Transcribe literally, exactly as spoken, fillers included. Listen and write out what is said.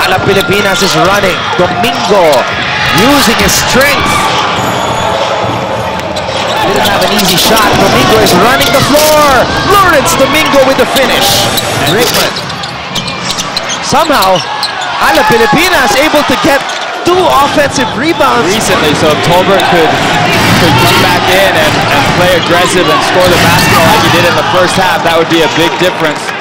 Ala Pilipinas is running. Domingo using his strength. Didn't have an easy shot. Domingo is running the floor. Lawrence Domingo with the finish. Rickman. Somehow, Ala Pilipinas able to get two offensive rebounds recently, so if Tolbert could, could come back in and, and play aggressive and score the basketball like he did in the first half, that would be a big difference.